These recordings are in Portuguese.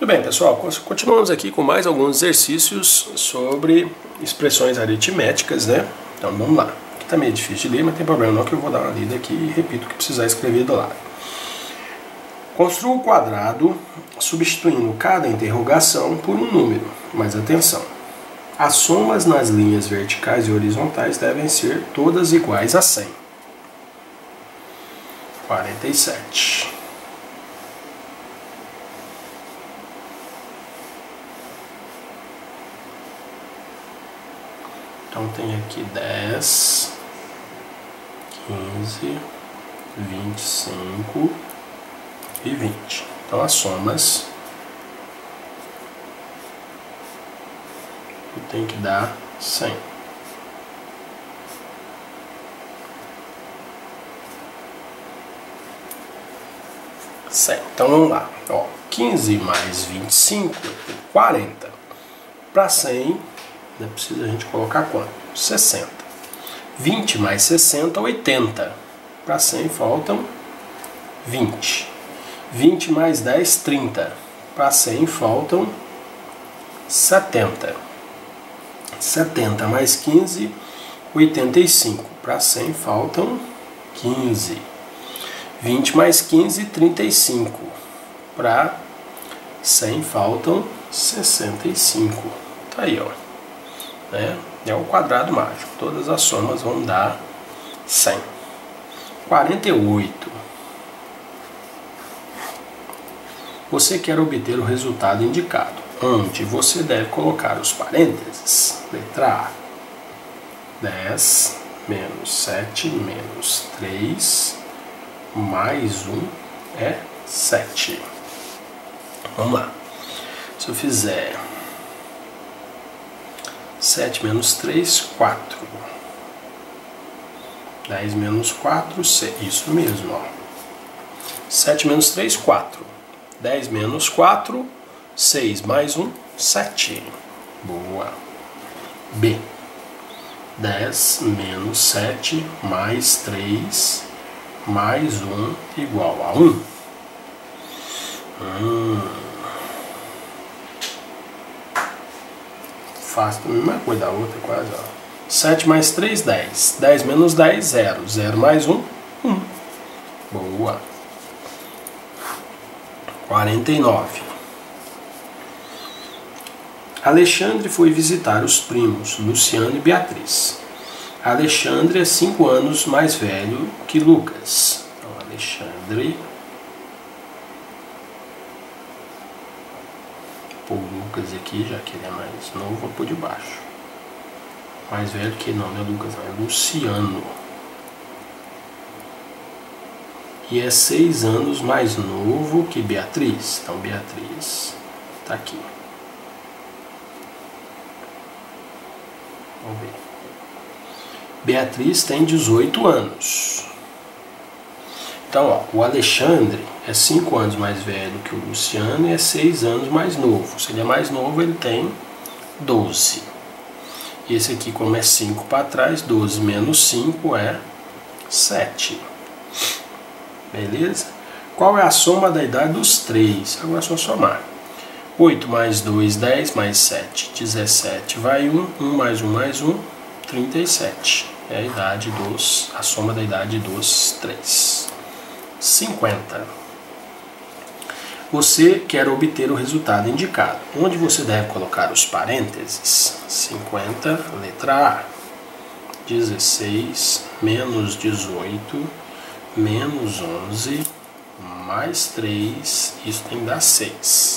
Muito bem, pessoal, continuamos aqui com mais alguns exercícios sobre expressões aritméticas, né? Então vamos lá. Aqui tá meio difícil de ler, mas não tem problema não, que eu vou dar uma lida aqui e repito o que precisar escrever do lado. Construa o quadrado substituindo cada interrogação por um número, mas atenção, as somas nas linhas verticais e horizontais devem ser todas iguais a 100. 47. Então tem aqui 10, 15, 25 e 20. Então as somas tem que dar 100. Então vamos lá. Ó, 15 mais 25 é 40. Para 100, não precisa a gente colocar quanto? 60. 20 mais 60, 80. Para 100 faltam 20. 20 mais 10, 30. Para 100 faltam 70. 70 mais 15, 85. Para 100 faltam 15. 20 mais 15, 35. Para 100 faltam 65. Tá aí, ó. É o quadrado mágico. Todas as somas vão dar 100. 48. Você quer obter o resultado indicado, onde você deve colocar os parênteses. Letra A. 10 menos 7 menos 3 mais 1 é 7. Vamos lá. Se eu fizer 7 menos 3, 4. 10 menos 4, 6. Isso mesmo, ó. 7 menos 3, 4. 10 menos 4, 6 mais 1, 7. Boa. B. 10 menos 7 mais 3 mais 1 igual a 1. Fácil também, mas coisa da outra quase, ó. 7 mais 3, 10. 10 menos 10, 0. 0 mais 1, 1. Boa. 49. Alexandre foi visitar os primos Luciano e Beatriz. Alexandre é 5 anos mais velho que Lucas. Então, Alexandre... Pôr o Lucas aqui, já que ele é mais novo, vou pôr de baixo. Mais velho que não é Lucas, não, é Luciano. E é 6 anos mais novo que Beatriz. Então, Beatriz está aqui. Vamos ver. Beatriz tem 18 anos. Então, ó, o Alexandre é 5 anos mais velho que o Luciano e é 6 anos mais novo. Se ele é mais novo, ele tem 12. E esse aqui, como é 5 para trás, 12 menos 5 é 7. Beleza? Qual é a soma da idade dos três? Agora é só somar. 8 mais 2, 10 mais 7, 17. Vai 1, 1 mais 1 mais 1, 37. É a idade a soma da idade dos três. 50. Você quer obter o resultado indicado. Onde você deve colocar os parênteses? 50, letra A. 16 menos 18 menos 11 mais 3, isso tem que dar 6.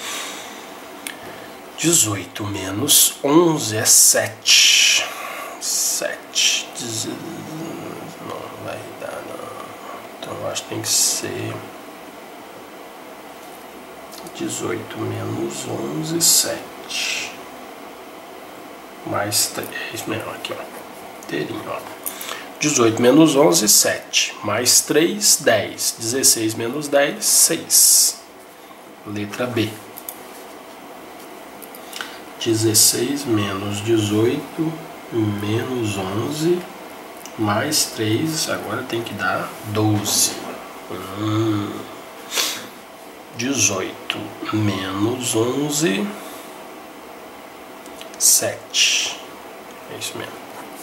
18 menos 11 é 7. 7. Não vai dar, não. Então eu acho que tem que ser 18 menos 11, 7. Mais 3. É isso mesmo, aqui, ó. Inteirinho, ó. 18 menos 11, 7. Mais 3, 10. 16 menos 10, 6. Letra B. 16 menos 18 menos 11 mais 3, agora tem que dar 12. 18 menos 11, 7. É isso mesmo.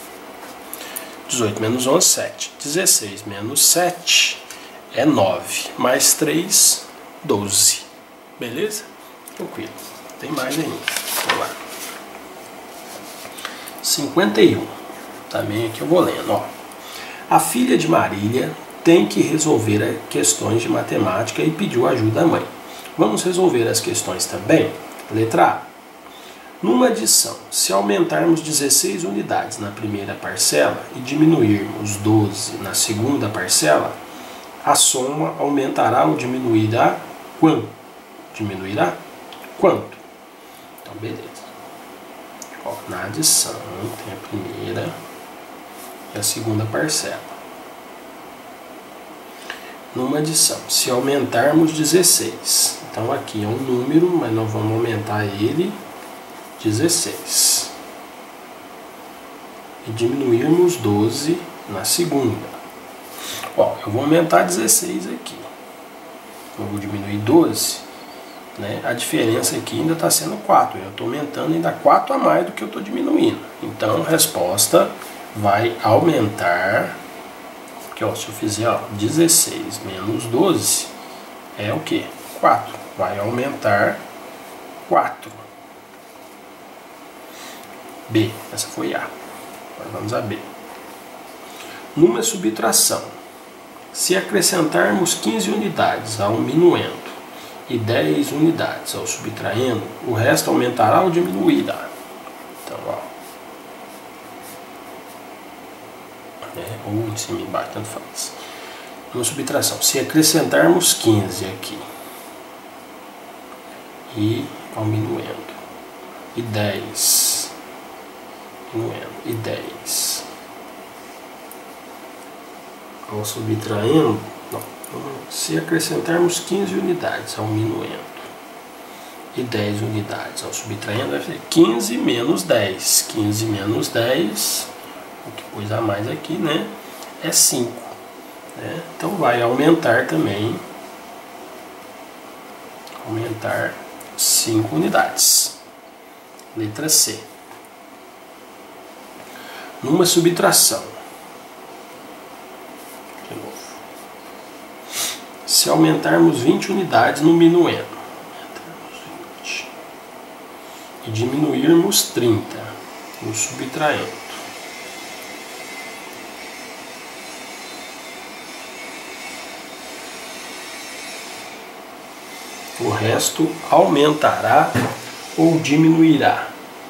18 menos 11, 7. 16 menos 7 é 9. Mais 3, 12. Beleza? Tranquilo. Tem mais ainda. Vamos lá. 51. Também aqui eu vou lendo. Ó. A filha de Marília tem que resolver questões de matemática e pediu ajuda da mãe. Vamos resolver as questões também? Letra A. Numa adição, se aumentarmos 16 unidades na primeira parcela e diminuirmos 12 na segunda parcela, a soma aumentará ou diminuirá quanto? Diminuirá quanto? Então, beleza. Ó, na adição, tem a primeira e a segunda parcela. Numa adição, se aumentarmos 16, então aqui é um número, mas nós vamos aumentar ele 16 e diminuirmos 12 na segunda. Ó, eu vou aumentar 16 aqui, eu vou diminuir 12, né? A diferença aqui ainda está sendo 4, eu estou aumentando ainda 4 a mais do que eu estou diminuindo. Então a resposta vai aumentar. Ó, se eu fizer 16 menos 12 é o que? 4. Vai aumentar 4. B. Essa foi A. Agora vamos a B. Numa subtração, se acrescentarmos 15 unidades ao minuendo e 10 unidades ao subtraindo, o resto aumentará ou diminuirá? Então, ó. Ou em cima e embaixo, tanto faz. Uma subtração, se acrescentarmos 15 aqui e ao minuendo e 10 minuendo e 10 ao subtraindo, não, se acrescentarmos 15 unidades ao minuendo e 10 unidades ao subtraindo, vai ser 15 menos 10. 15 menos 10, o que pôs a mais aqui, né, é 5. Né? Então vai aumentar também, aumentar 5 unidades. Letra C. Numa subtração, de novo, se aumentarmos 20 unidades no minuendo e diminuirmos 30 no subtraindo, o resto aumentará ou diminuirá?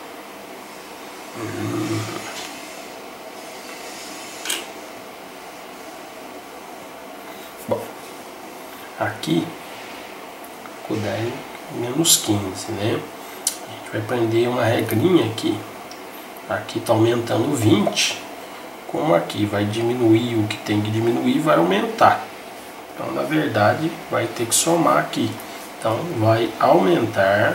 Bom, aqui ficou 10 menos 15, né? A gente vai aprender uma regrinha aqui. Aqui está aumentando 20. Como aqui vai diminuir o que tem que diminuir, vai aumentar. Então, na verdade, vai ter que somar aqui. Então, vai aumentar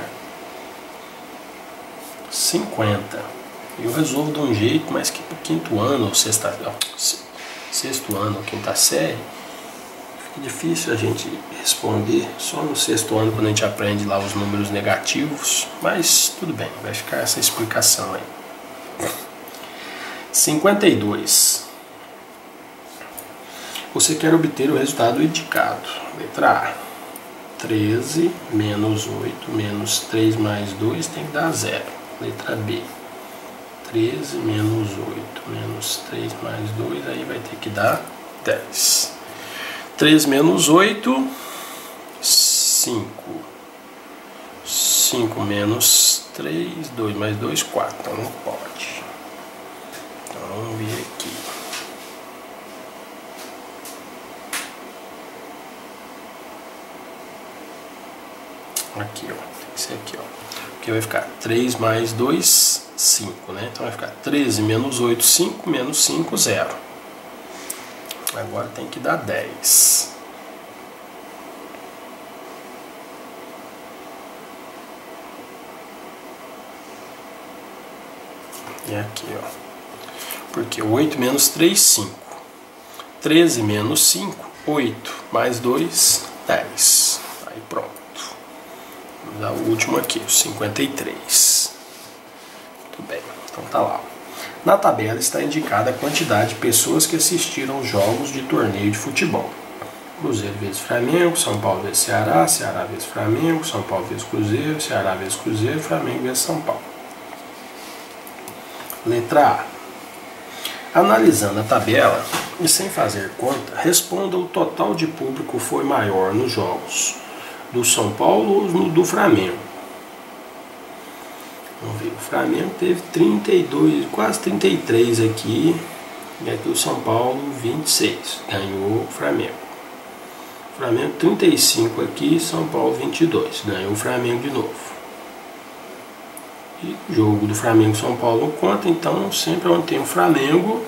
50. Eu resolvo de um jeito, mas que para o quinto ano, ou sexto ano, ou quinta série, fica difícil a gente responder. Só no sexto ano, quando a gente aprende lá os números negativos. Mas tudo bem, vai ficar essa explicação aí. 52. Você quer obter o resultado indicado. Letra A. 13 menos 8 menos 3 mais 2 tem que dar 0. Letra B. 13 menos 8 menos 3 mais 2, aí vai ter que dar 10. 3 menos 8, 5. 5 menos 3, 2 mais 2, 4. Então não pode. Então vamos ver aqui. Aqui, ó, tem que ser aqui, ó. Porque vai ficar 3 mais 2, 5, né? Então vai ficar 13 menos 8, 5, menos 5, 0. Agora tem que dar 10. E aqui, ó. Porque 8 menos 3, 5. 13 menos 5, 8. Mais 2, 10. Aí Aí pronto. Vamos dar o último aqui, o 53. Muito bem, então tá lá. Na tabela está indicada a quantidade de pessoas que assistiram aos jogos de torneio de futebol. Cruzeiro vezes Flamengo, São Paulo vezes Ceará, Ceará vezes Flamengo, São Paulo vezes Cruzeiro, Ceará vezes Cruzeiro, Flamengo vezes São Paulo. Letra A. Analisando a tabela e sem fazer conta, responda o total de público foi maior nos jogos do São Paulo ou do Flamengo. Vamos ver, o Flamengo teve 32, quase 33 aqui, e aqui o São Paulo 26, ganhou o Flamengo. Flamengo 35 aqui, São Paulo 22, ganhou o Flamengo de novo. E o jogo do Flamengo-São Paulo conta, então sempre onde tem o Flamengo,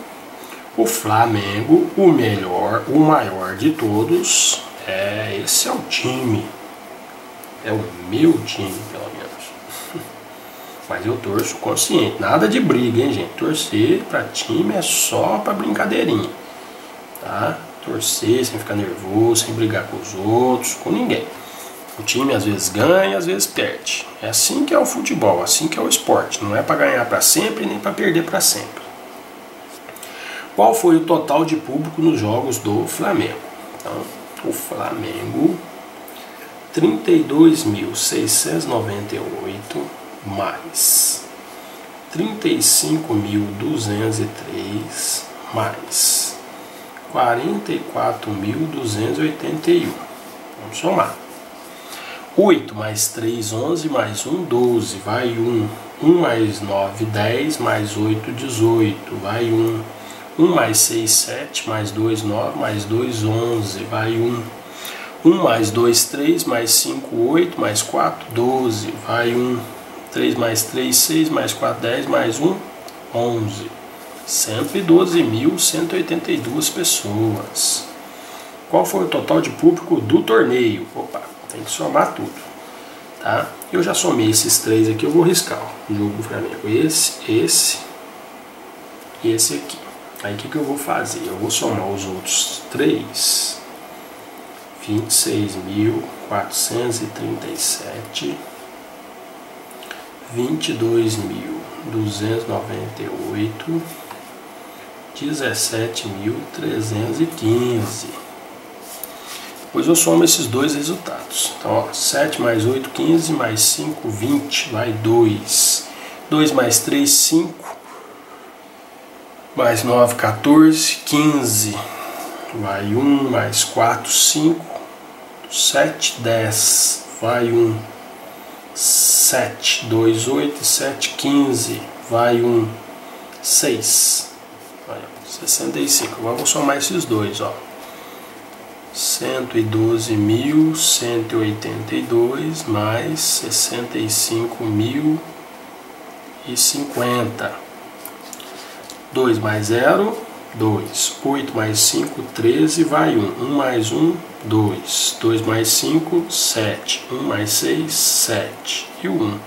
o melhor, o maior de todos, esse é o time. É o meu time, pelo menos. Mas eu torço consciente, nada de briga, hein, gente? Torcer pra time é só pra brincadeirinha, tá? Torcer sem ficar nervoso, sem brigar com os outros, com ninguém. O time às vezes ganha, às vezes perde. É assim que é o futebol, assim que é o esporte. Não é para ganhar para sempre, nem para perder para sempre. Qual foi o total de público nos jogos do Flamengo? Então, o Flamengo, 32.698 mais 35.203 mais 44.281. Vamos somar. 8 mais 3, 11, mais 1, 12, vai 1. 1 mais 9, 10, mais 8, 18, vai 1. 1 mais 6, 7, mais 2, 9, mais 2, 11, vai 1. 1 mais 2, 3, mais 5, 8, mais 4, 12, vai 1. 3 mais 3, 6, mais 4, 10, mais 1, 11. 112.182 pessoas. Qual foi o total de público do torneio? Opa, tem que somar tudo, tá? Eu já somei esses três aqui, eu vou riscar, ó, o jogo do Flamengo. Esse e esse aqui. Aí o que eu vou fazer? Eu vou somar os outros três. 26.437, 22.298, 17.315. Depois eu somo esses dois resultados. Então, ó, 7 mais 8, 15, mais 5, 20, vai 2. 2 mais 3, 5, mais 9, 14, 15, vai 1, mais 4, 5, 7, 10, vai 1, 7, 2, 8, 7, 15, vai 1, 6, vai 65. Agora vou somar esses dois, ó. 112.182 mais 65.050. 2 mais 0, 2. 8 mais 5, 13, vai 1. 1 mais 1, 2. 2 mais 5, 7. 1 mais 6, 7. E o 1.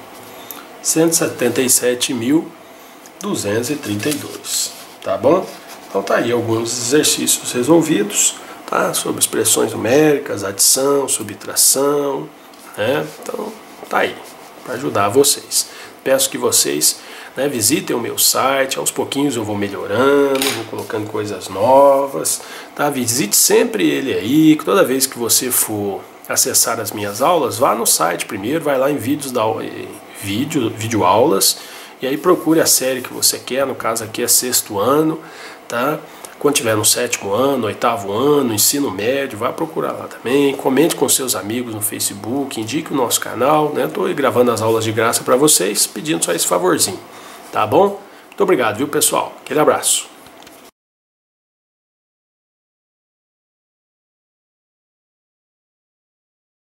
177.232. Tá bom? Então tá aí alguns exercícios resolvidos, tá? Sobre expressões numéricas, adição, subtração, né? Então tá aí, para ajudar vocês. Peço que vocês, né, visitem o meu site, aos pouquinhos eu vou melhorando, vou colocando coisas novas, tá? Visite sempre ele aí, toda vez que você for acessar as minhas aulas, vá no site primeiro, vai lá em vídeo aulas, e aí procure a série que você quer, no caso aqui é 6º ano, tá? Quando tiver no 7º ano, 8º ano, ensino médio, vá procurar lá também. Comente com seus amigos no Facebook, indique o nosso canal, né? Estou gravando as aulas de graça para vocês, pedindo só esse favorzinho, tá bom? Muito obrigado, viu, pessoal? Aquele abraço.